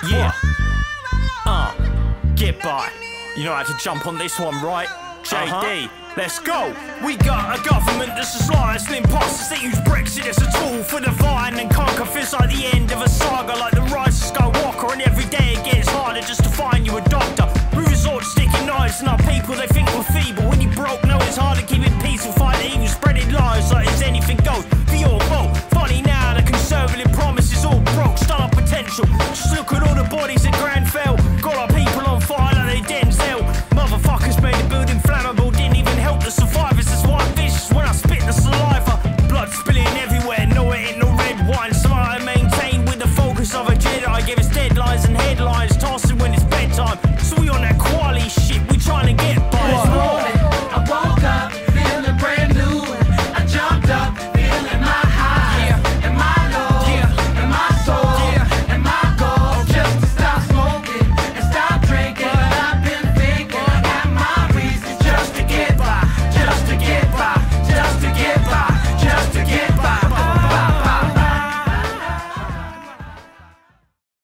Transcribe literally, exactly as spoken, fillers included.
Yeah. Uh, get by. You know how to jump on this one, right? J D, uh-huh. Let's go. We got a government that's as liars and imposters that use Brexit as a tool for divide and conquer. Feels like the end of a saga, like the rise of Skywalker, and every day it gets harder just to find you a doctor. We resort to sticking knives in our people, they think we're feeble.